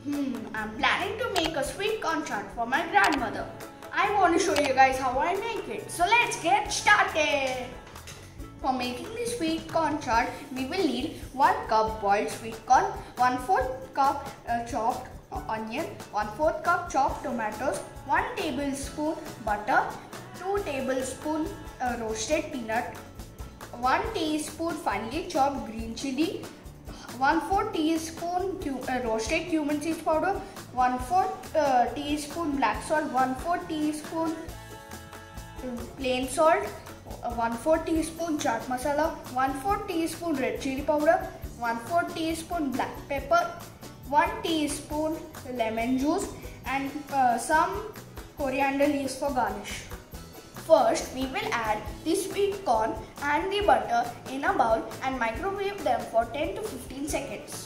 I'm planning to make a sweet corn chaat for my grandmother. I want to show you guys how I make it. So let's get started. For making the sweet corn chaat, we will need 1 cup boiled sweet corn, 1/4 cup chopped onion, 1/4 cup chopped tomatoes, 1 tablespoon butter, 2 tablespoons roasted peanut, 1 teaspoon finely chopped green chili, 1/4 teaspoon roasted cumin seed powder, 1/4 teaspoon black salt, 1/4 teaspoon plain salt, 1/4 teaspoon chaat masala, 1/4 teaspoon red chili powder, 1/4 teaspoon black pepper, 1 teaspoon lemon juice, and some coriander leaves for garnish. First, we will add the sweet corn and the butter in a bowl and microwave them for 10 to 15 seconds.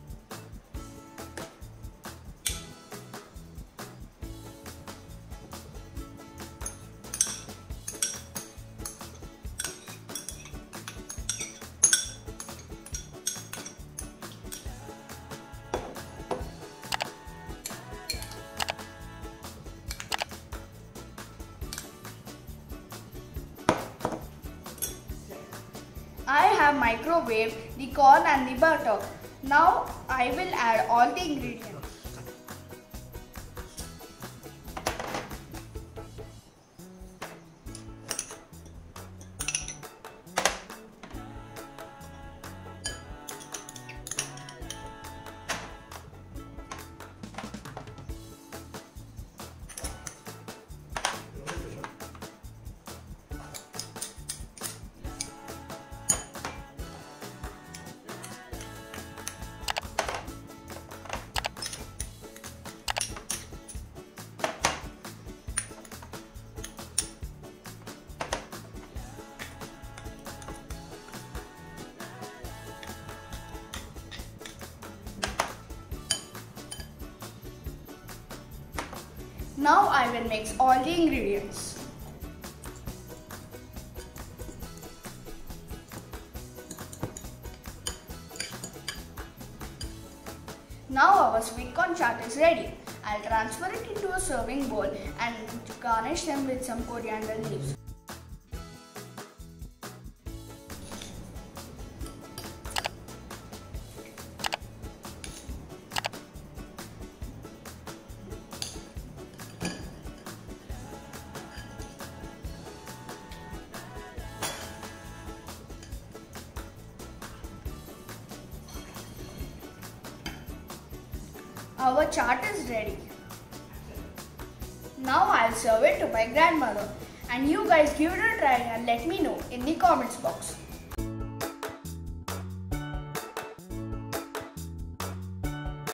I have microwaved the corn and the butter. Now I will add all the ingredients. Now I will mix all the ingredients. Now our sweet corn chaat is ready. I'll transfer it into a serving bowl and garnish them with some coriander leaves. Our chaat is ready. Now I'll serve it to my grandmother, and you guys give it a try and let me know in the comments box.